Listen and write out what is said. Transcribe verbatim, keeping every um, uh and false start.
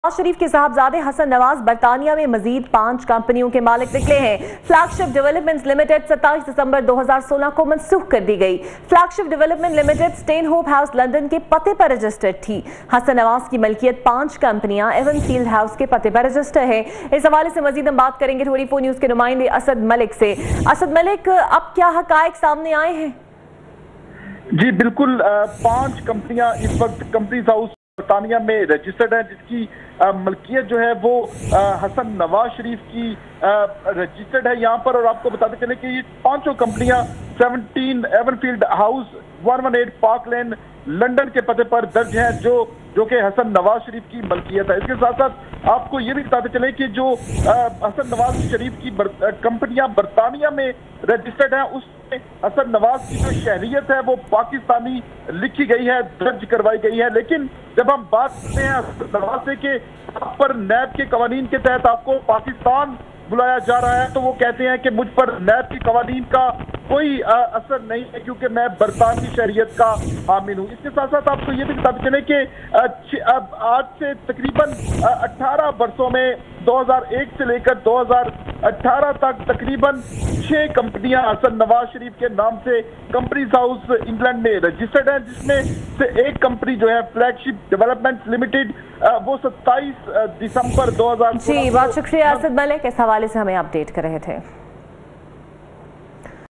नवाज शरीफ के साहबजादे हसन नवाज बरतानिया में मजीद पांच कंपनियों के मालिक निकले हैं। फ्लैगशिप डेवलपमेंट लिमिटेड सत्ताईस दिसंबर दो हज़ार सोलह को मनसूख कर दी गई। Flagship development limited Stanhope house London के पते पर रजिस्टर्ड थी। हसन नवाज की मलकियत पांच कंपनियां एवन फील्ड हाउस के पते पर रजिस्टर है। इस हवाले से मजीद हम बात करेंगे ट्वेंटी फोर न्यूज के नुमाइंदे असद मलिक से। असद मलिक, अब क्या हकायक सामने आए हैं? जी बिल्कुल, पांच कंपनियां इस वक्त कंपनीज हाउस बरतानिया में रजिस्टर्ड है, जिसकी मलकियत जो है वो आ, हसन नवाज शरीफ की रजिस्टर्ड है यहाँ पर। और आपको बताते चले कि ये पांचों कंपनियां सत्रह एवनफील्ड हाउस एक सौ अठारह पार्क लेन लंदन के पते पर दर्ज है, जो जो कि हसन नवाज शरीफ की मलकियत है। इसके साथ साथ आपको ये भी बताते चले कि जो आ, हसन नवाज शरीफ की बर, कंपनियां बरतानिया में रजिस्टर्ड है, उसमें हसन नवाज की जो शहरियत है वो पाकिस्तानी लिखी गई है, दर्ज करवाई गई है। लेकिन जब हम बात करते हैं हसन नवाज से कि आप पर नैब के कवानीन के तहत आपको पाकिस्तान बुलाया जा रहा है, तो वो कहते हैं कि मुझ पर नैब की कवानीन का कोई आ, असर नहीं है, क्योंकि मैं बरतानवी शहरियत का हामिल हूँ। इसके साथ साथ आपको ये भी बताते चले कि अब आज से तकरीबन अठारह वर्षों में दो हज़ार एक से लेकर दो हज़ार अठारह तक तकरीबन छह कंपनियां हसन नवाज शरीफ के नाम से कंपनीज हाउस इंग्लैंड में रजिस्टर्ड है, जिसमें से एक कंपनी जो है फ्लैगशिप डेवलपमेंट लिमिटेड, वो सत्ताईस दिसंबर दो हज़ार जी बहुत शुक्रिया असद मलिक, इस हवाले से हमें अपडेट कर रहे थे।